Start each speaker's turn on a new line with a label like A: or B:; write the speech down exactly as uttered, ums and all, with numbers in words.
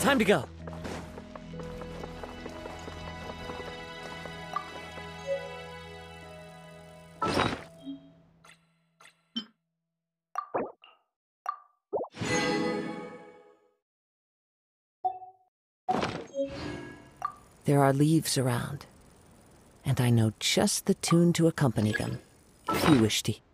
A: Time to go. There are leaves around, and I know just the tune to accompany them, if you wish to.